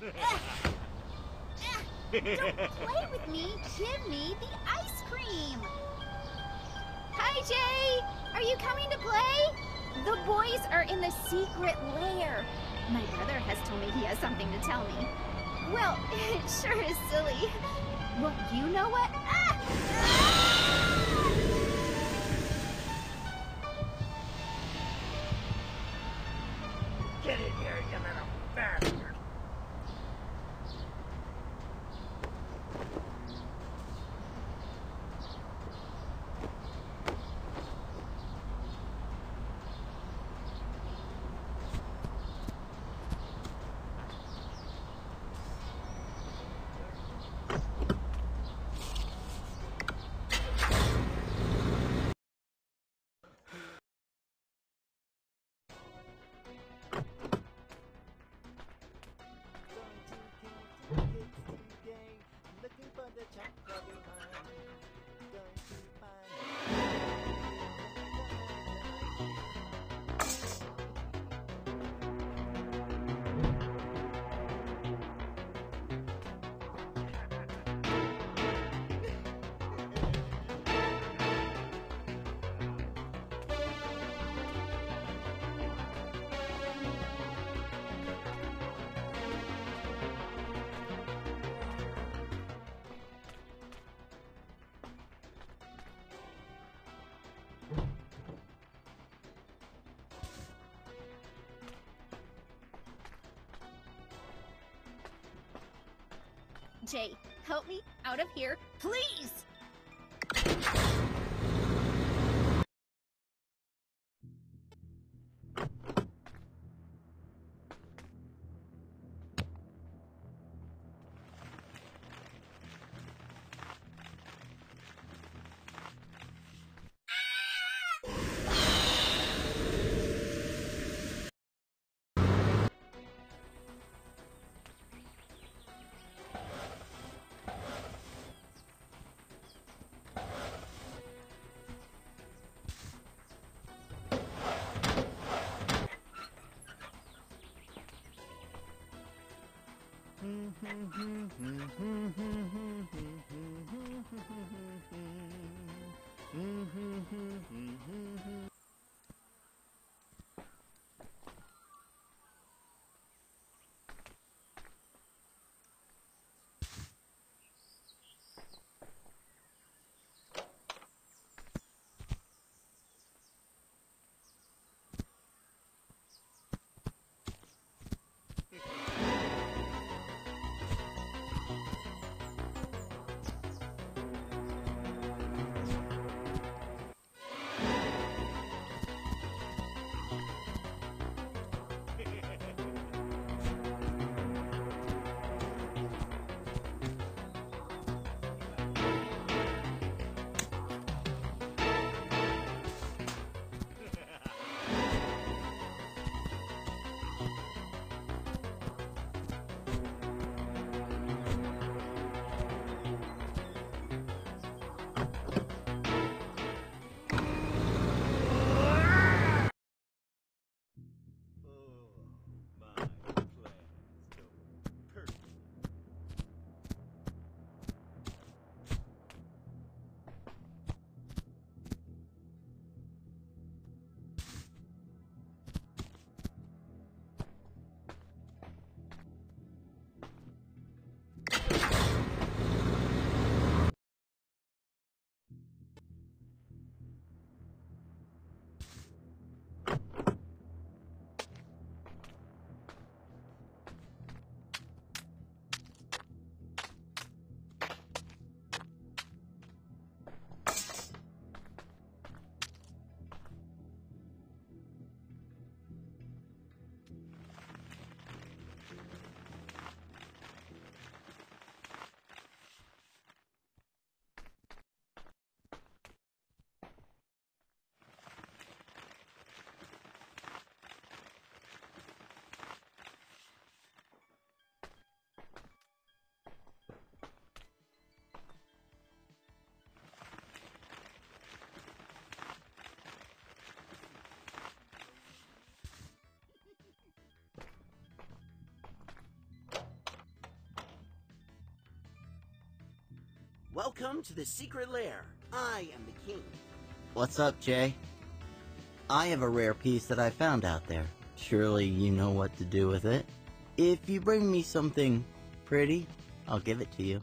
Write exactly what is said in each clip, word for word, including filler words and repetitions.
Don't play with me. Give me the ice cream. Hi, Jay. Are you coming to play? The boys are in the secret lair. My brother has told me he has something to tell me. Well, it sure is silly. Well, you know what? Ah! Ah! Get in here, you little bastard! Jay, help me out of here, please! Welcome to the secret lair. I am the king. What's up, Jay? I have a rare piece that I found out there. Surely you know what to do with it. If you bring me something pretty, I'll give it to you.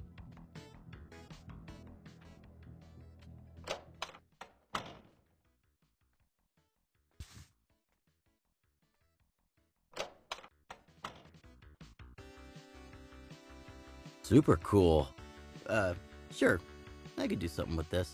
Super cool. Uh, sure. I could do something with this.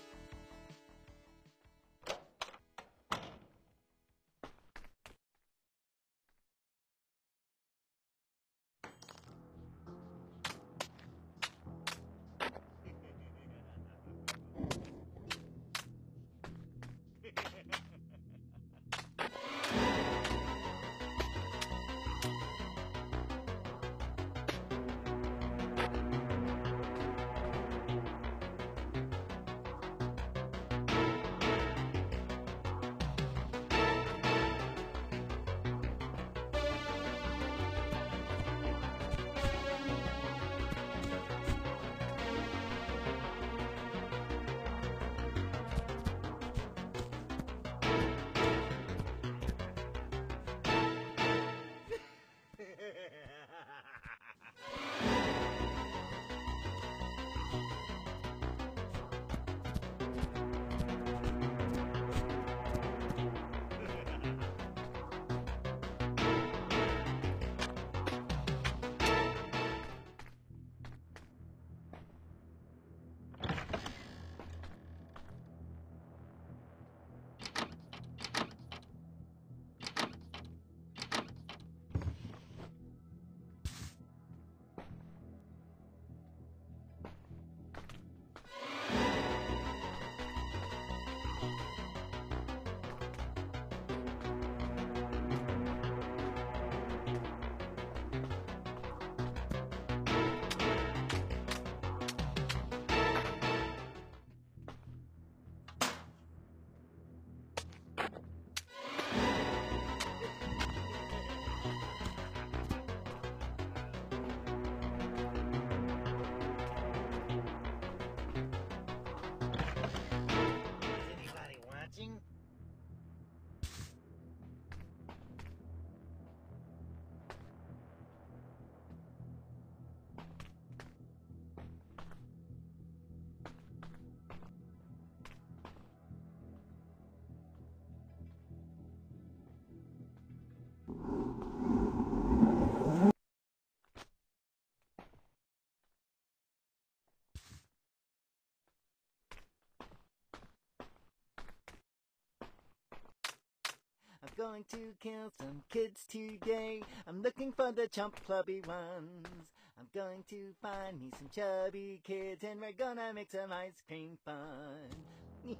I'm going to kill some kids today. I'm looking for the chump clubby ones. I'm going to find me some chubby kids, and we're gonna make some ice cream fun.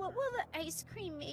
What will the ice cream make?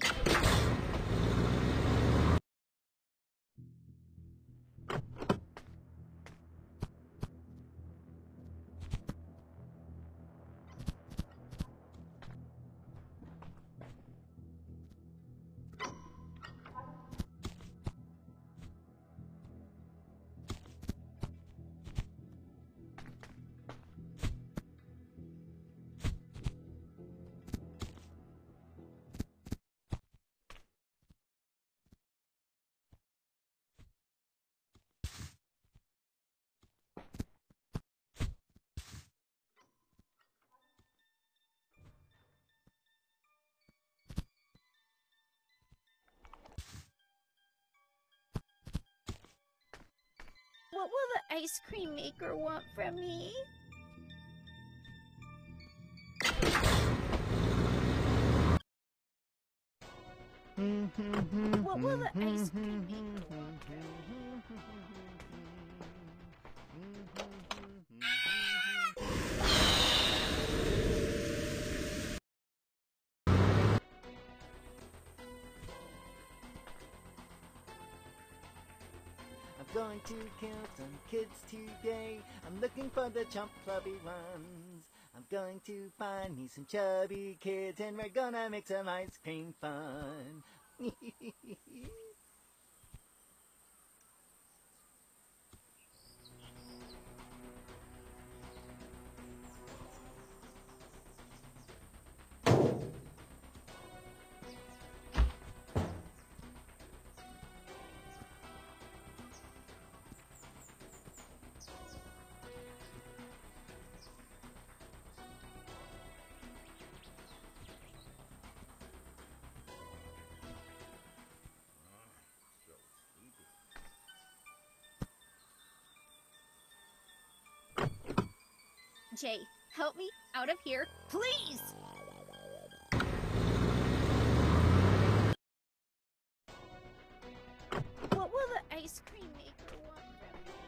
What will the ice cream maker want from me? What will the ice cream maker want from me? I'm going to kill some kids today. I'm looking for the chump clubby ones. I'm going to find me some chubby kids and we're gonna make some ice cream fun. Jay, help me out of here, please! What will the ice cream maker want from me?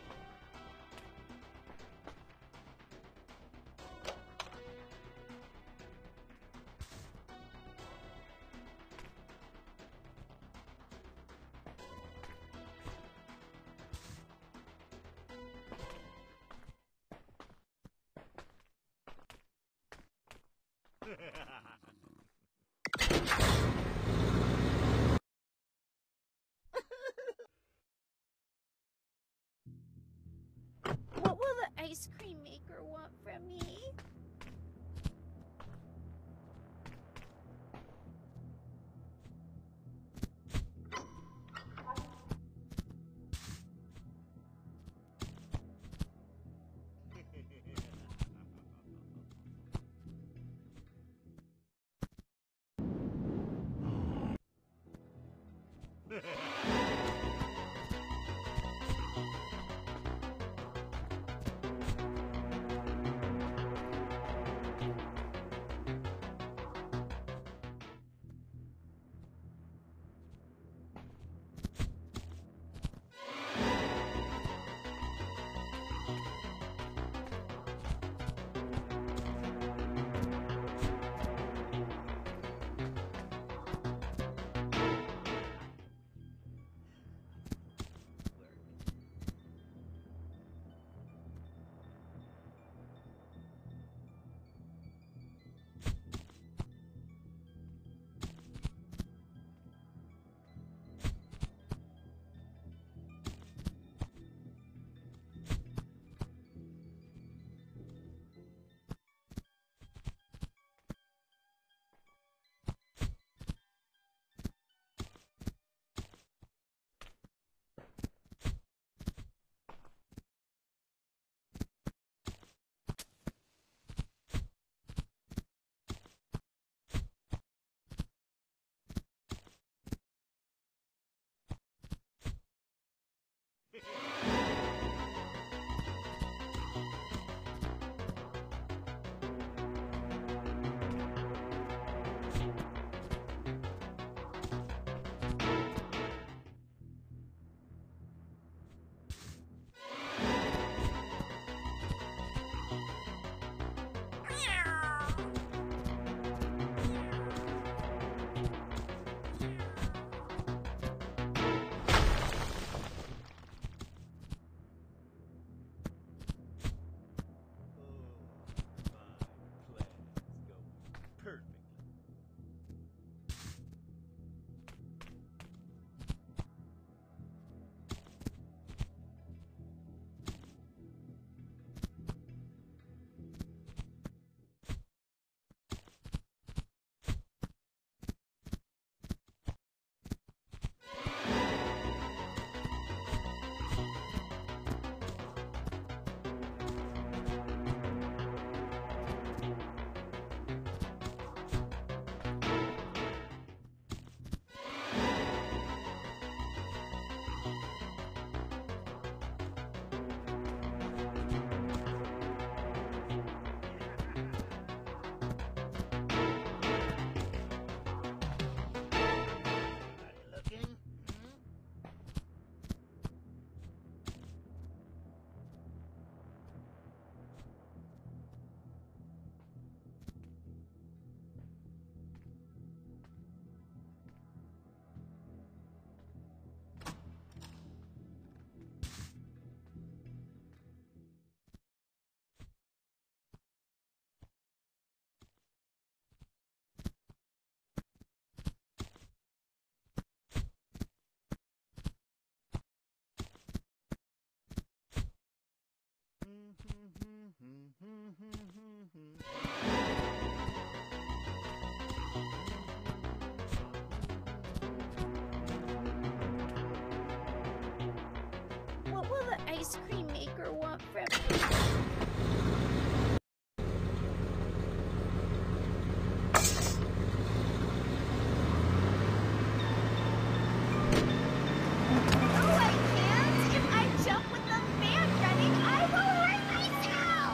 What will the ice cream maker want from me? ice cream maker want from me? No, I can't! If I jump with the fan running, I will hurt myself!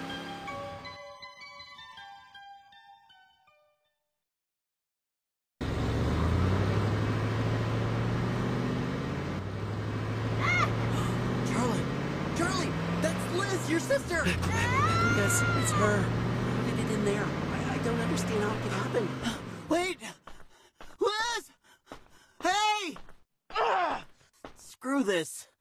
Charlie! Charlie! That's Liz, your sister! Ah! Yes, it's her. How did it get in there? I, I don't understand how it could happen. Wait! Liz! Hey! Ugh! Screw this.